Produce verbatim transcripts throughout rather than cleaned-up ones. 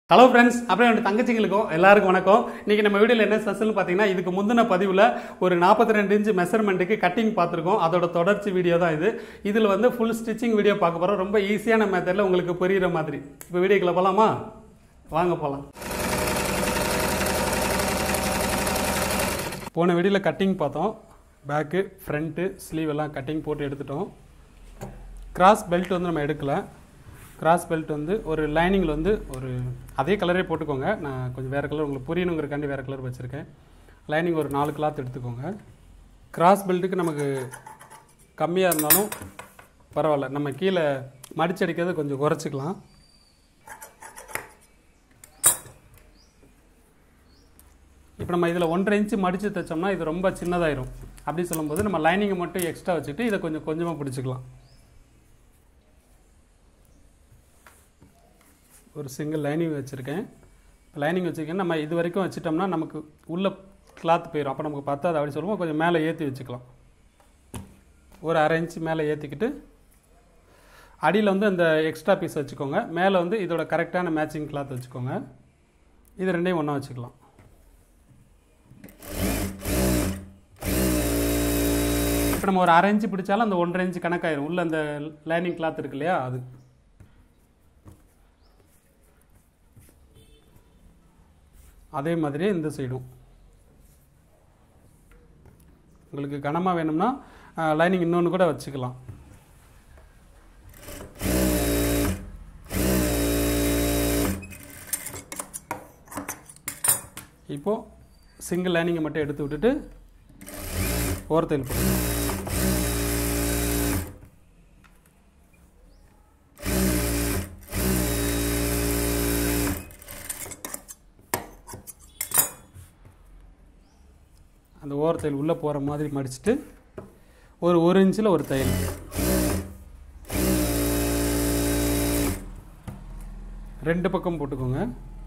Hello friends, அப்புறம் என் தங்கச்சிங்களுக்கும் எல்லாருக்கும் வணக்கம். இன்றைக்கி நம்ம வீடியோவில் என்ன ஸ்பெஷல்னு பார்த்தீங்கன்னா, இதுக்கு முந்தின பதிவில் ஒரு நாற்பத்தி ரெண்டு இன்ச்சு மெஷர்மெண்ட்டுக்கு கட்டிங் பார்த்துருக்கோம். அதோட தொடர்ச்சி வீடியோ தான் இது. இதில் வந்து ஃபுல் ஸ்டிச்சிங் வீடியோ பார்க்க போகிறோம். ரொம்ப ஈஸியான மெத்தடில் உங்களுக்கு புரிகிற மாதிரி. இப்போ வீடியோக்குள்ள போகலாமா? வாங்க போகலாம். போன வீடியோவில் கட்டிங் பார்த்தோம். பேக்கு, ஃப்ரண்ட்டு, ஸ்லீவ் எல்லாம் கட்டிங் போட்டு எடுத்துட்டோம். கிராஸ் பெல்ட் வந்து நம்ம எடுக்கலை. கிராஸ் பெல்ட் வந்து ஒரு லைனிங்கில் வந்து ஒரு அதே கலரே போட்டுக்கோங்க. நான் கொஞ்சம் வேறு கலர் உங்களுக்கு புரியணுங்கிறக்காண்டி வேறு கலர் வச்சுருக்கேன். லைனிங் ஒரு நாலு கிளாத் எடுத்துக்கோங்க. கிராஸ் பெல்ட்டுக்கு நமக்கு கம்மியாக இருந்தாலும் பரவாயில்ல, நம்ம கீழே மடிச்சு அடிக்கிறத கொஞ்சம் குறைச்சிக்கலாம். இப்போ நம்ம இதில் ஒன்றரை இன்ச்சு மடித்து தைச்சோம்னா இது ரொம்ப சின்னதாயிரும். அப்படி சொல்லும்போது நம்ம லைனிங்கை மட்டும் எக்ஸ்ட்ரா வச்சுட்டு இதை கொஞ்சம் கொஞ்சமாக பிடிச்சிக்கலாம். ஒரு சிங்கிள் லைனிங் வச்சுருக்கேன். லைனிங் வச்சுருக்கேன். நம்ம இது வரைக்கும் வச்சுட்டோம்னா நமக்கு உள்ள கிளாத் போயிடும். அப்போ நமக்கு பத்தாது அப்படி சொல்லுவோம். கொஞ்சம் மேலே ஏற்றி வச்சுக்கலாம். ஒரு அரை இன்ச்சு மேலே ஏற்றிக்கிட்டு அடியில் வந்து அந்த எக்ஸ்ட்ரா பீஸ் வச்சுக்கோங்க. மேலே வந்து இதோட கரெக்டான மேட்சிங் கிளாத் வச்சுக்கோங்க. இது ரெண்டையும் ஒன்றா வச்சுக்கலாம். இப்போ நம்ம ஒரு அரை இன்ச்சு பிடிச்சாலும் அந்த ஒன்றரை இன்ச்சு கணக்காயிரும். உள்ள அந்த லைனிங் கிளாத் இருக்கு இல்லையா, அது அதே மாதிரி இந்த சைடும் உங்களுக்கு கனமாக வேணும்னா லைனிங் இன்னொன்று கூட வச்சுக்கலாம். இப்போது சிங்கிள் லைனிங்கை மட்டும் எடுத்து விட்டுட்டு ஓரத்தில் போடுங்க. அந்த ஓரத்தையில் உள்ளே போகிற மாதிரி மடிச்சுட்டு ஒரு ஒரு இன்ச்சில் ஒரு தையல். ரெண்டு பக்கம் போட்டுக்கோங்க.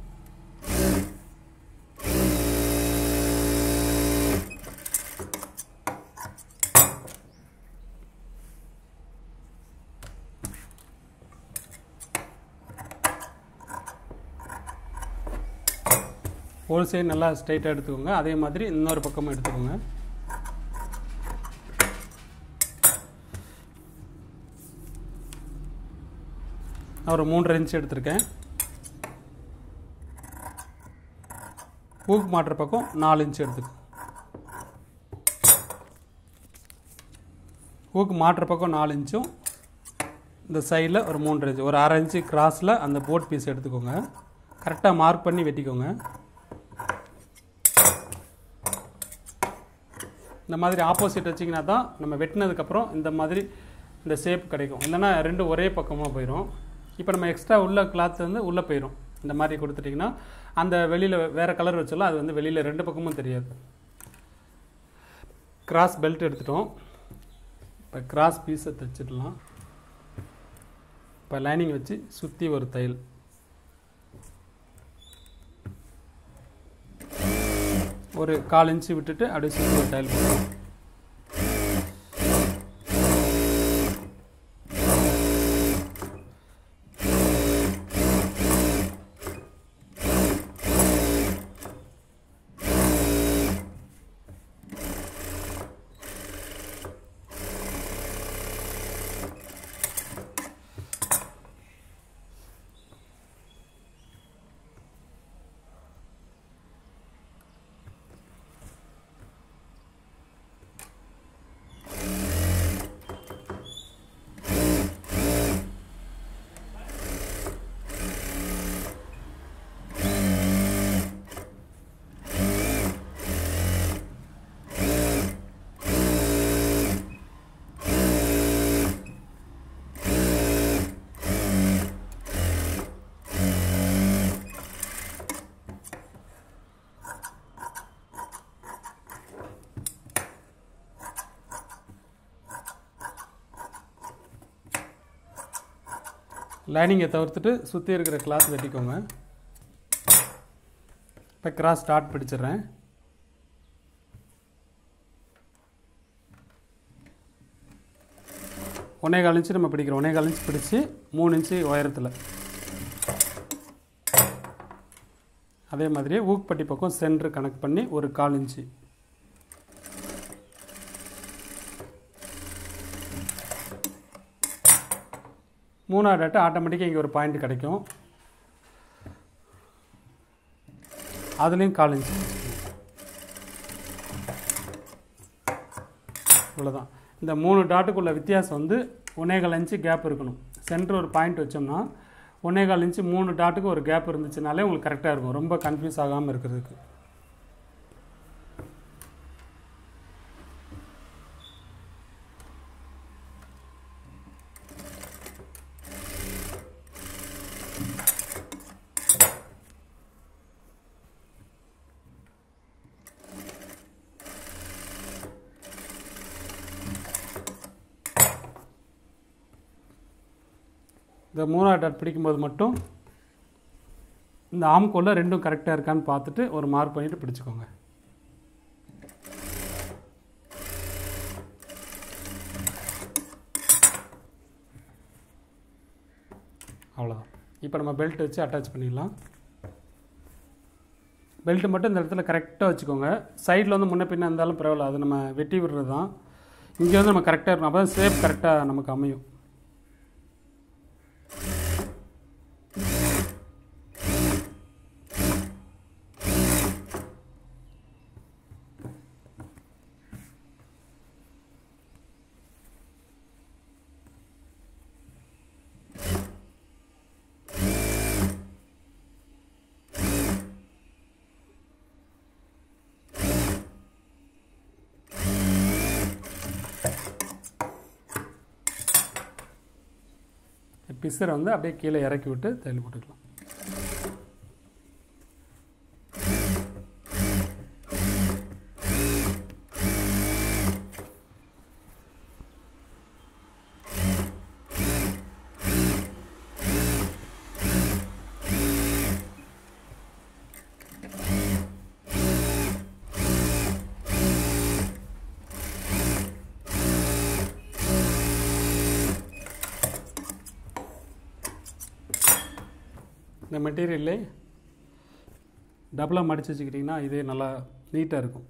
ஒரு சைடு நல்லா ஸ்ட்ரைட்டாக எடுத்துக்கோங்க. அதே மாதிரி இன்னொரு பக்கமும் எடுத்துக்கோங்க. நான் ஒரு மூன்றரை இன்ச்சு எடுத்திருக்கேன். ஹூக் மாட்டுற பக்கம் நாலு இன்ச்சு எடுத்துக்கோங்க. ஹூக் மாட்டுற பக்கம் நாலு இன்ச்சும் இந்த சைடில் ஒரு மூன்றரை இன்ச்சு ஒரு அரை இன்ச்சு கிராஸில் அந்த போட் பீஸ் எடுத்துக்கோங்க. கரெக்டாக மார்க் பண்ணி வெட்டிக்கோங்க. இந்த மாதிரி ஆப்போசிட் வச்சிங்கன்னா தான் நம்ம வெட்டினதுக்கப்புறம் இந்த மாதிரி இந்த ஷேப் கிடைக்கும். இல்லைன்னா ரெண்டும் ஒரே பக்கமாக போயிடும். இப்போ நம்ம எக்ஸ்ட்ரா உள்ள கிளாத் வந்து உள்ளே போயிடும். இந்த மாதிரி கொடுத்துட்டிங்கன்னா அந்த வெளியில் வேறு கலர் வச்சாலும் அது வந்து வெளியில் ரெண்டு பக்கமும் தெரியாது. கிராஸ் பெல்ட் எடுத்துட்டோம். இப்போ கிராஸ் பீஸை தைச்சிடலாம். இப்போ லைனிங் வச்சு சுற்றி ஒரு தையல். ஒரு கால் இன்ச்சு விட்டுட்டு அப்படியே சுற்றி ஒரு தையல் போடுறோம். லைனிங்கை தவிர்த்துட்டு சுற்றி இருக்கிற கிளாத் வெட்டிக்கோங்க. இப்போ கிராஸ் ஸ்டார்ட் பிடிச்சிடுறேன். ஒன்றே கால் இன்ச்சு நம்ம பிடிக்கிறோம். ஒன்றே கால் இன்ச்சு பிடிச்சி மூணு இன்ச்சு உயரத்தில் அதே மாதிரியே ஊக்குப்பட்டி பக்கம் சென்டர் கனெக்ட் பண்ணி ஒரு கால் இன்ச்சு. மூணாவது டாட்டு ஆட்டோமேட்டிக்காக இங்கே ஒரு பாயிண்ட் கிடைக்கும், அதுலேயும் கால் இன்ச்சு. இவ்வளோதான். இந்த மூணு டாட்டுக்குள்ள வித்தியாசம் வந்து ஒன்னேகால் இன்ச்சு கேப் இருக்கணும். சென்டர் ஒரு பாயிண்ட் வச்சோம்னா ஒன்னேகால் இன்ச்சு மூணு டாட்டுக்கு ஒரு கேப் இருந்துச்சுனாலே உங்களுக்கு கரெக்டாக இருக்கும், ரொம்ப கன்ஃபியூஸ் ஆகாமல் இருக்கிறதுக்கு. இந்த மூணாவது டாட் பிடிக்கும்போது மட்டும் இந்த ஆம்கோலில் ரெண்டும் கரெக்டாக இருக்கான்னு பார்த்துட்டு ஒரு மார்க் பண்ணிவிட்டு பிடிச்சிக்கோங்க. அவ்வளோதான். இப்போ நம்ம பெல்ட் வச்சு அட்டாச் பண்ணிடலாம். பெல்ட்டு மட்டும் இந்த இடத்துல கரெக்டாக வச்சுக்கோங்க. சைடில் வந்து முன்ன பின்ன இருந்தாலும் பரவாயில்ல, அது நம்ம வெட்டி விடுறது தான். இங்கே வந்து நம்ம கரெக்டாக இருக்கணும், அப்போ தான் ஷேப் கரெக்டாக நமக்கு அமையும். பிசரை வந்து அப்படியே கீழே இறக்கி விட்டு தையல் போட்டுக்கலாம். இந்த மெட்டீரியல்லே டபுளாக மடித்து வச்சுக்கிட்டிங்கன்னா இதே நல்லா நீட்டாக இருக்கும்.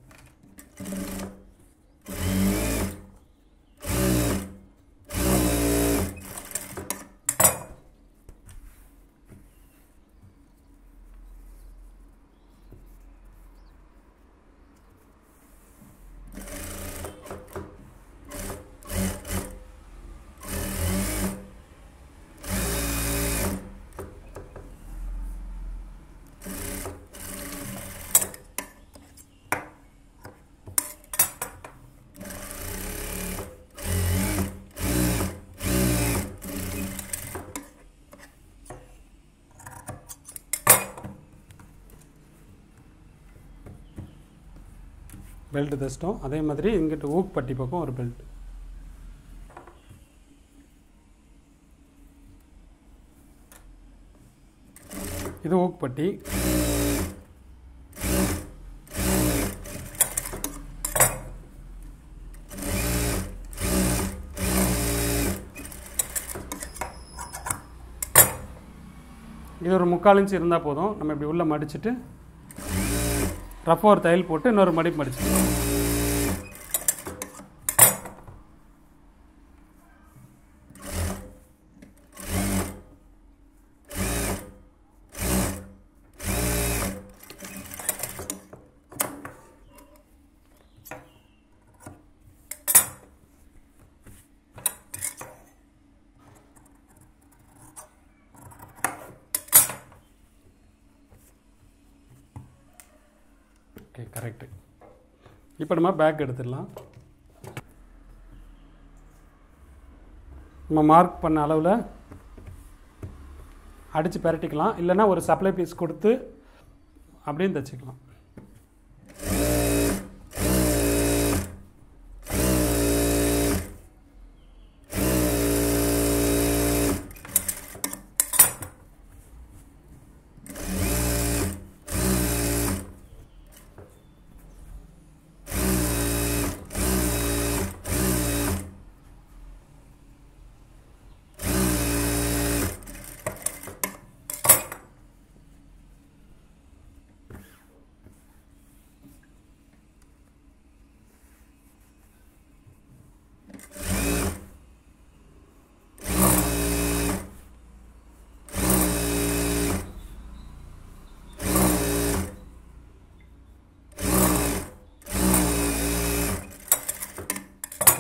பெல்ட் தைச்சிட்டோம். அதே மாதிரி இங்கிட்ட ஊக்குப்பட்டி பக்கம் ஒரு பெல்ட். இது ஊக்குப்பட்டி. இது ஒரு முக்கால் இன்ச்சு இருந்தால் போதும். நம்ம இப்படி உள்ள மடிச்சுட்டு ரஃபாக ஒரு தையல் போட்டு இன்னொரு மடிப்பு மடிச்சுக்கலாம். Okay, correct. இப்போ நம்ம பேக் எடுத்துடலாம். நம்ம மார்க் பண்ண அளவில் அடித்து பரட்டிக்கலாம், இல்லைன்னா ஒரு சப்ளை பீஸ் கொடுத்து அப்படியும் தைச்சிக்கலாம்.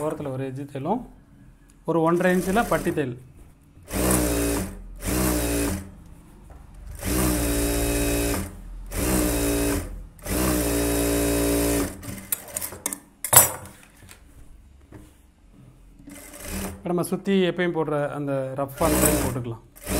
ஓரத்தில் ஒரு எஜ்ஜு தையலும் ஒரு ஒன்றரை இன்ச்சில் பட்டி தையல். இப்போ நம்ம சுற்றி எப்பயும் போடுற அந்த ரஃப்பான தையல் போட்டுக்கலாம்.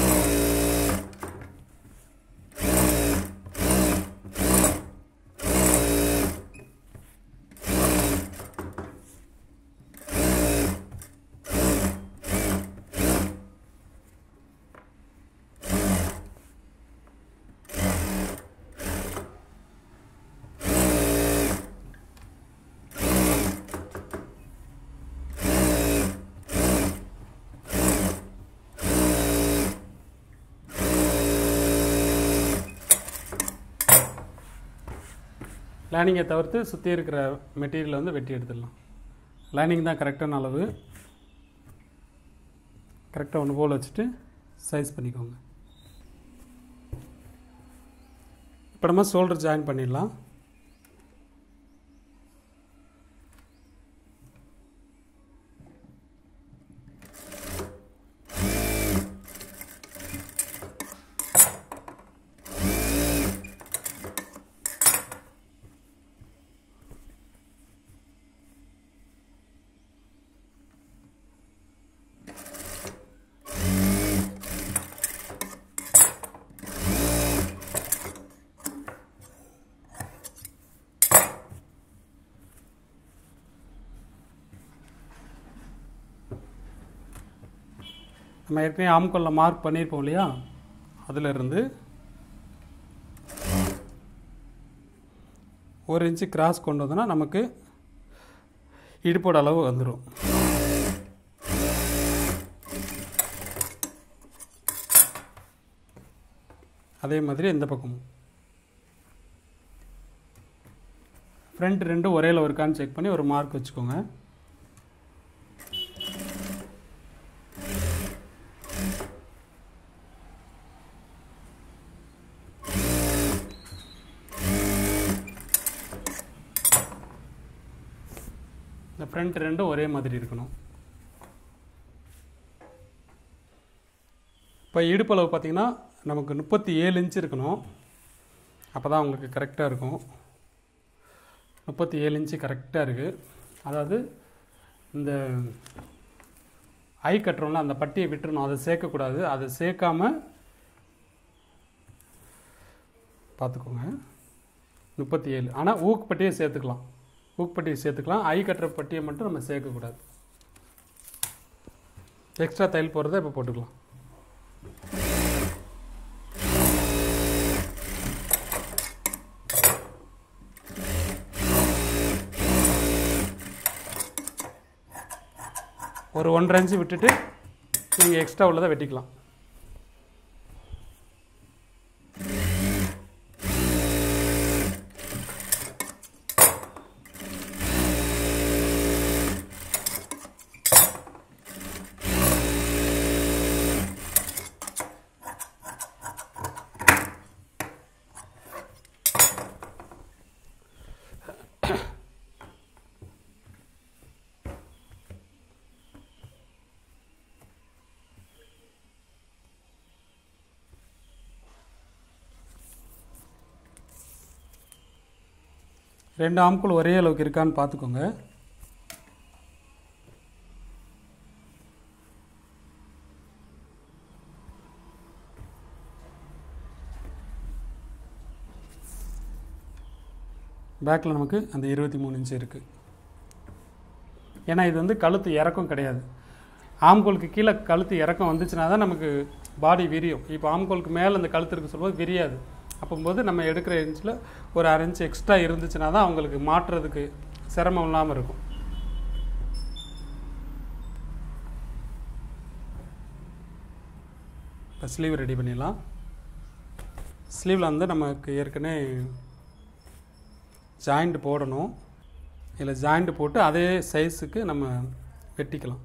லைனிங்கை தவிர்த்து சுற்றி இருக்கிற மெட்டீரியலை வந்து வெட்டி எடுத்துடலாம். லைனிங் தான் கரெக்டான அளவு. கரெக்டாக ஒன்று போல் வச்சுட்டு சைஸ் பண்ணிக்கோங்க. இப்போ நம்ம ஷோல்டர் ஜாயின் பண்ணிடலாம். நம்ம ஏற்கனவே ஆம்கோலில் மார்க் பண்ணியிருப்போம் இல்லையா, அதிலிருந்து ஒரு இன்ச்சு கிராஸ் கொண்டு வந்தோன்னா நமக்கு இடுப்போட அளவு வந்துடும். அதே மாதிரி இந்த பக்கமும் ஃப்ரண்ட் ரெண்டும் ஒரே அளவு இருக்கான்னு செக் பண்ணி ஒரு மார்க் வச்சுக்கோங்க. இந்த ஃப்ரண்ட் ரெண்டும் ஒரே மாதிரி இருக்கணும். இப்போ இடுப்பளவு பார்த்திங்கன்னா நமக்கு முப்பத்தி ஏழு இன்ச்சு இருக்கணும். அப்போ தான் உங்களுக்கு கரெக்டாக இருக்கும். முப்பத்தி ஏழு இன்ச்சு கரெக்டாக இருக்குது. அதாவது இந்த ஐ கட்டுறோம்ல, அந்த பட்டியை விட்டுறணும், அதை சேர்க்கக்கூடாது. அதை சேர்க்காம பார்த்துக்கோங்க. முப்பத்தி ஏழு. ஆனால் ஊக்கு பட்டியை சேர்த்துக்கலாம், ஊக்கு பட்டியை சேர்த்துக்கலாம். ஐ கட்டுற பட்டியை மட்டும் நம்ம சேர்க்கக்கூடாது. எக்ஸ்ட்ரா தையல் போடுறத இப்போ போட்டுக்கலாம். ஒரு ஒன்றரை இன்ச்சு விட்டுட்டு நீங்கள் எக்ஸ்ட்ரா உள்ளதை வெட்டிக்கலாம். ரெண்டு ஆம்கோல் ஒரே அளவுக்கு இருக்கான்னு பார்த்துக்கோங்க. பேக்கில் நமக்கு அந்த இருபத்தி மூணு இன்ச்சு இருக்குது. ஏன்னா இது வந்து கழுத்து இறக்கம் கிடையாது. ஆம்கோலுக்கு கீழே கழுத்து இறக்கம் வந்துச்சுன்னா தான் நமக்கு பாடி விரியும். இப்போ ஆம்கோலுக்கு மேலே அந்த கழுத்து இருக்க சொல்லும்போது விரியாது. அப்போது நம்ம எடுக்கிற இன்ச்சில் ஒரு அரை இன்ச்சு எக்ஸ்ட்ரா இருந்துச்சுன்னா தான் அவங்களுக்கு மாட்டுறதுக்கு சிரமம் இல்லாமல் இருக்கும். இப்போ ஸ்லீவ் ரெடி பண்ணிடலாம். ஸ்லீவில் வந்து நமக்கு ஏற்கனவே ஜாயிண்ட் போடணும். இதில் ஜாயிண்ட் போட்டு அதே சைஸுக்கு நம்ம வெட்டிக்கலாம்.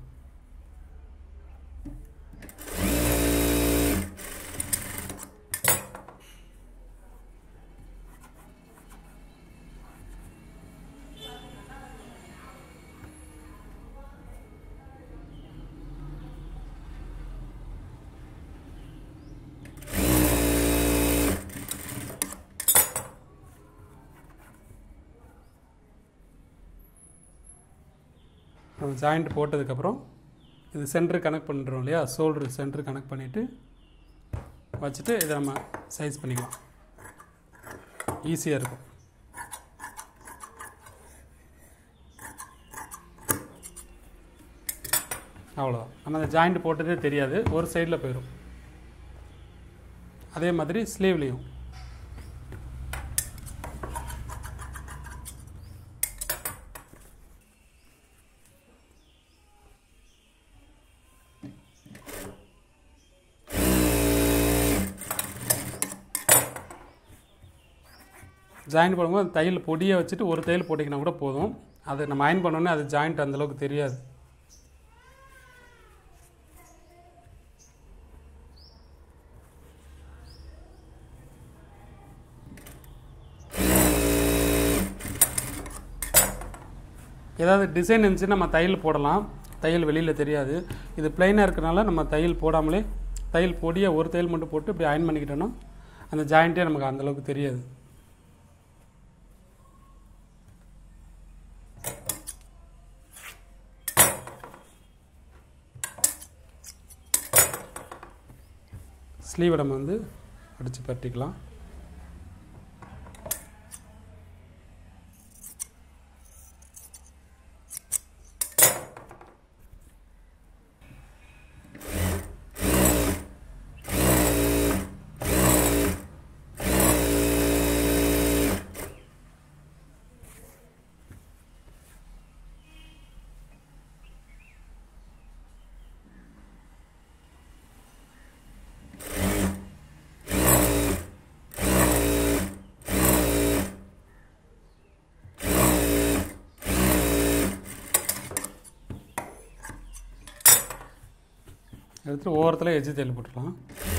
நம்ம ஜாயிண்ட் போட்டதுக்கப்புறம் இது சென்டர் கனெக்ட் பண்ணுறோம் இல்லையா, ஷோல்டர் சென்டர் கனெக்ட் பண்ணிவிட்டு வச்சுட்டு இதை நம்ம சைஸ் பண்ணிக்கலாம், ஈஸியாக இருக்கும். அவ்வளோதான். ஆனால் அந்த ஜாயிண்ட் போட்டதே தெரியாது, ஒரு சைடில் போயிடும். அதே மாதிரி ஸ்லீவ்லேயும் ஜாயின் பண்ணும்போது தையல் பொடியை வச்சுட்டு ஒரு தையல் போட்டிங்கன்னா கூட போதும். அது நம்ம அயன் பண்ணோன்னே அது ஜாயிண்ட் அந்தளவுக்கு தெரியாது. ஏதாவது டிசைன் இருந்துச்சு நம்ம தையல் போடலாம், தையல் வெளியில் தெரியாது. இது பிளைனாக இருக்கிறனால நம்ம தையல் போடாமலே தையல் பொடியை ஒரு தையல் மட்டும் போட்டு இப்படி அயன் பண்ணிக்கிட்டோன்னா அந்த ஜாயிண்ட்டே நமக்கு அந்தளவுக்கு தெரியாது. ஸ்லீவை நம்ம வந்து அடித்து பட்டிக்கலாம். எடுத்து ஓரத்தில் எஜ்ஜு தையல் போட்டுக்கலாம்.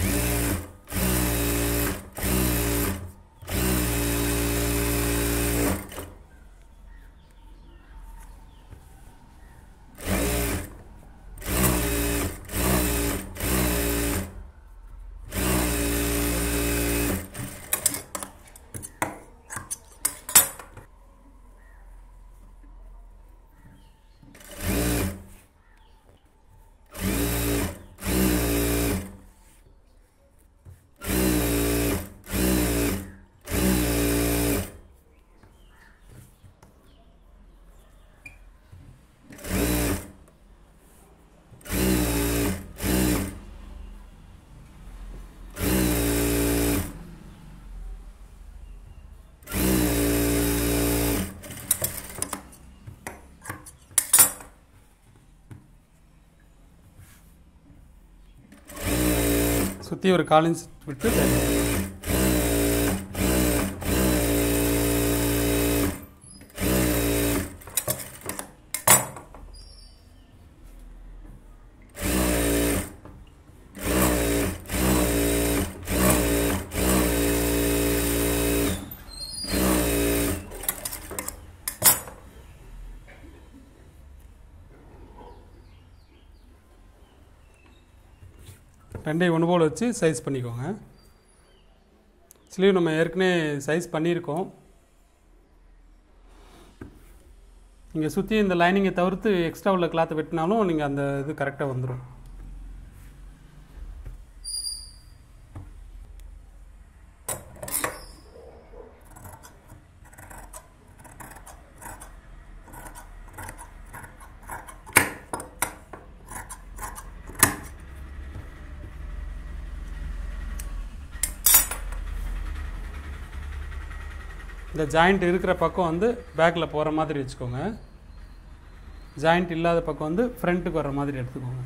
சுற்றி ஒரு கால் இன்ச் விட்டு ரெண்டையும் ஒன்று போல் வச்சு சைஸ் பண்ணிக்கோங்க. ஸ்லீவ் நம்ம ஏற்கனவே சைஸ் பண்ணியிருக்கோம். நீங்கள் சுற்றி இந்த லைனிங்கை தவிர்த்து எக்ஸ்ட்ரா உள்ள கிளாத்தை வெட்டினாலும் நீங்கள் அந்த இது கரெக்டாக வந்துடும். இந்த ஜாயிண்ட் இருக்கிற பக்கம் வந்து பேக்கில் போகிற மாதிரி வச்சுக்கோங்க, ஜாயிண்ட் இல்லாத பக்கம் வந்து ஃப்ரண்ட்டுக்கு வர்ற மாதிரி எடுத்துக்கோங்க.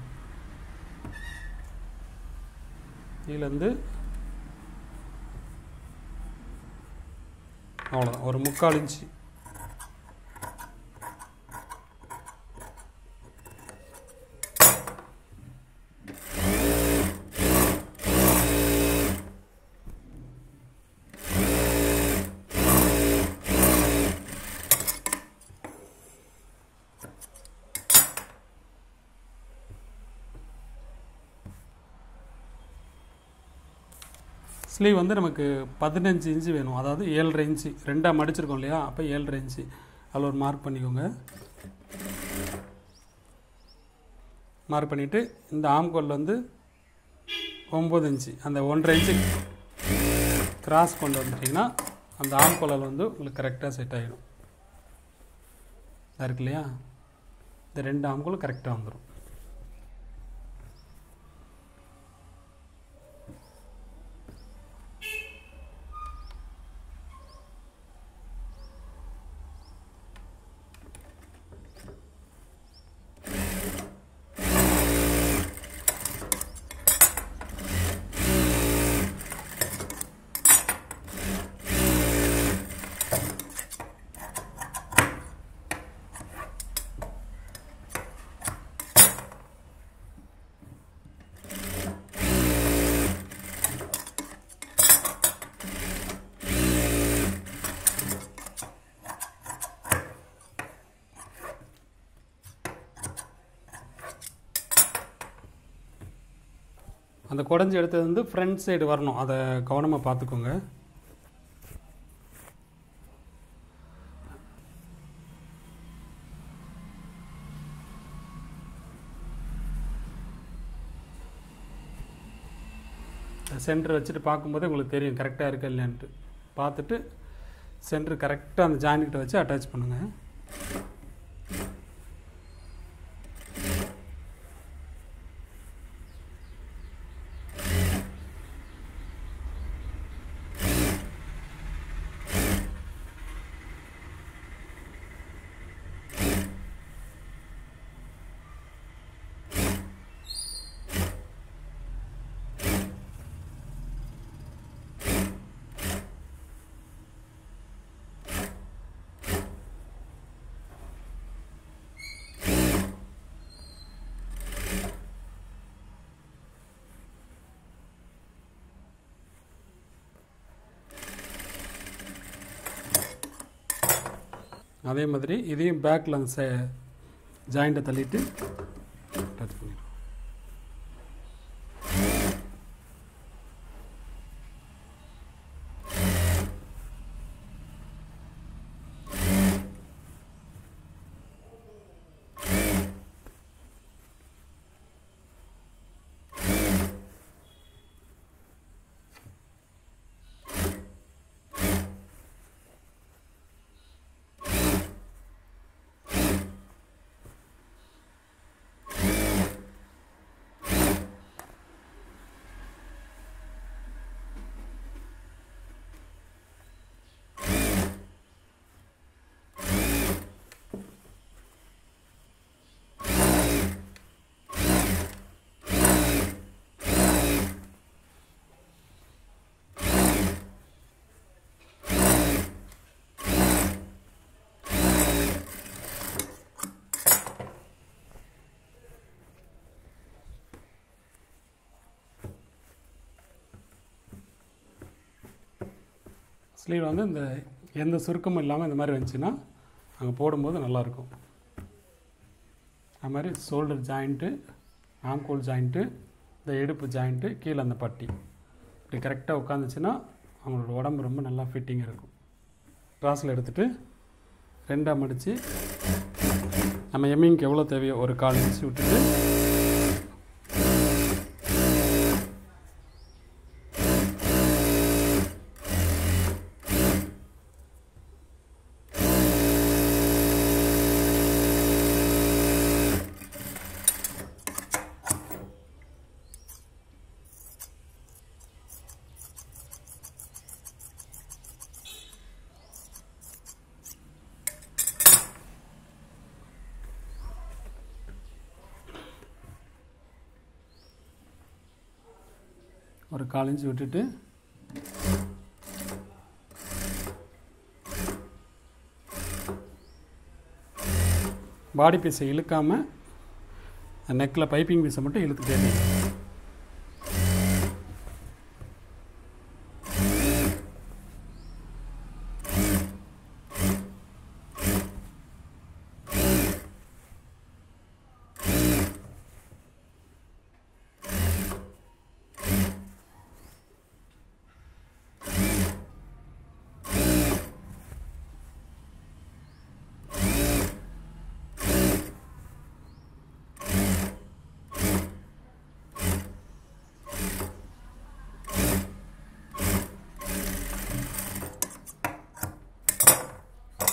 இதுலேருந்து அவ்வளோதான், ஒரு முக்கால் இன்ச்சு. ஸ்லீவ் வந்து நமக்கு பதினஞ்சு இன்ச்சு வேணும், அதாவது ஏழரை இன்ச்சு. ரெண்டாக மடிச்சிருக்கோம் இல்லையா, அப்போ ஏழரை இன்ச்சு அதில் ஒரு மார்க் பண்ணிக்கோங்க. மார்க் பண்ணிவிட்டு இந்த ஆம்கோல் வந்து ஒம்பது இன்ச்சு அந்த ஒன்றரை இன்ச்சு கிராஸ் கொண்டு வந்துட்டிங்கன்னா அந்த ஆம்கோலில் வந்து உங்களுக்கு கரெக்டாக செட் ஆகிடும். இருக்கு இல்லையா, இந்த ரெண்டு ஆம்கோலும் கரெக்டாக வந்துடும். அந்த குடஞ்சி எடுத்தது வந்து ஃப்ரண்ட் சைடு வரணும், அதை கவனமாக பார்த்துக்கோங்க. சென்டர் வச்சுட்டு பார்க்கும்போது உங்களுக்கு தெரியும் கரெக்டாக இருக்கா இல்லையான்ட்டு. பார்த்துட்டு சென்டர் கரெக்டாக அந்த ஜாயின்கிட்ட வச்சு அட்டாச் பண்ணுங்கள். அதே மாதிரி இதையும் பேக்கில் அந்த சே ஜாயிண்ட்டை தள்ளிட்டு டச் பண்ணிடுவோம். ஸ்லீவ் வந்து இந்த எந்த சுருக்கமும் இல்லாமல் இந்த மாதிரி வந்துச்சுன்னா அங்கே போடும்போது நல்லாயிருக்கும். அது மாதிரி ஷோல்டர் ஜாயிண்ட்டு, ஆம்கோல் ஜாயிண்ட்டு, இந்த இடுப்பு ஜாயிண்ட்டு, கீழே அந்த பட்டி இப்படி கரெக்டாக உட்காந்துச்சுன்னா அவங்களோட உடம்பு ரொம்ப நல்லா ஃபிட்டிங் இருக்கும். கிராஸில் எடுத்துகிட்டு ரெண்டாக மடித்து நம்ம எம்மிங்க்கு எவ்வளோ தேவையோ ஒரு கால் இன்ச்சு விட்டுட்டு ஒரு கால் இன்ச்சு விட்டுட்டு பாடி பீஸை இழுக்காமல் நெக்கில் பைப்பிங் பீஸை மட்டும் இழுத்துட்டே இருக்கணும்.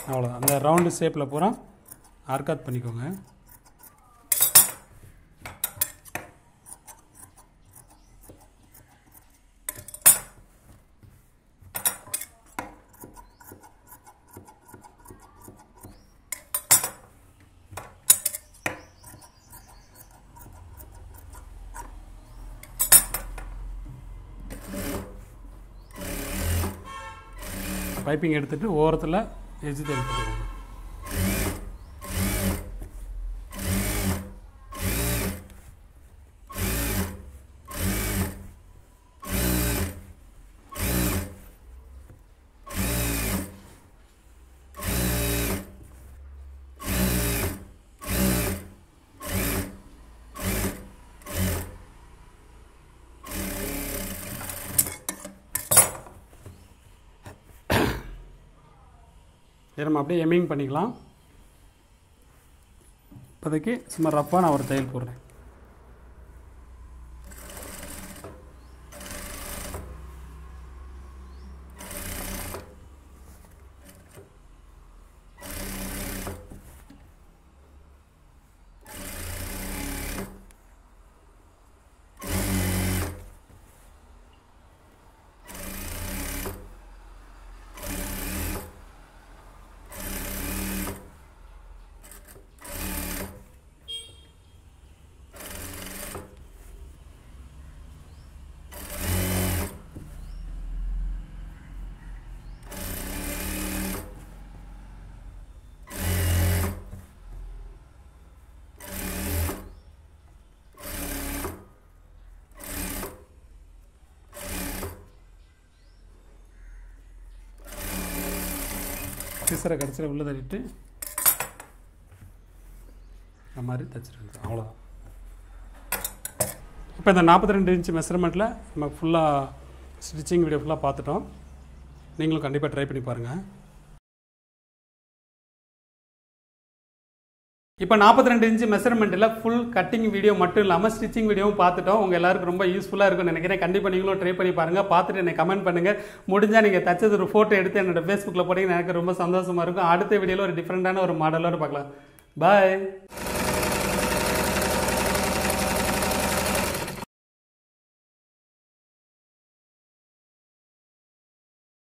அவ்வளோ அந்த ரவுண்டு ஷேப்பில் பூரா ஆர்காட் பண்ணிக்கோங்க. பைப்பிங் எடுத்துகிட்டு ஓரத்தில் எஜ்ஜு தையல் போட்டுக்கோங்க. நம்ம அப்படியே எம்மிங் பண்ணிக்கலாம். இப்போதைக்கு சும்மா ரஃப்பாக நான் ஒரு தையல் போடுறேன். சிசரை கடைசியில் உள்ளே தள்ளிட்டு இந்த மாதிரி தைச்சிருங்க. அவ்வளோதான். இப்போ இந்த நாற்பத்தி ரெண்டு இன்ச்சு மெஷர்மெண்ட்டில் நம்ம ஃபுல்லாக ஸ்டிச்சிங் வீடியோ ஃபுல்லாக பார்த்துட்டோம். நீங்களும் கண்டிப்பாக ட்ரை பண்ணி பாருங்கள். இப்போ நாற்பத்தி ரெண்டு இன்ச்சு மெஷர்மெண்ட்டில் ஃபுல் கட்டிங் வீடியோ மட்டும் இல்லாமல் ஸ்டிச்சிங் வீடியோவும் பார்த்துட்டோம். உங்கள் எல்லாருக்கும் ரொம்ப யூஸ்ஃபுல்லாக இருக்கும்னு நினைக்கிறேன். கண்டிப்பாக நீங்களும் ட்ரை பண்ணி பாருங்கள். பார்த்துட்டு எனக்கு கமெண்ட் பண்ணுங்கள். முடிஞ்சால் நீங்கள் தச்சது ஒரு ஃபோட்டோ எடுத்து என்னோட ஃபேஸ்புக்கில் போட்டிங்கன்னா எனக்கு ரொம்ப சந்தோஷமாக இருக்கும். அடுத்த வீடியோவில் ஒரு டிஃப்ரெண்ட்டான ஒரு மாடலோடு பார்க்கலாம். பாய்.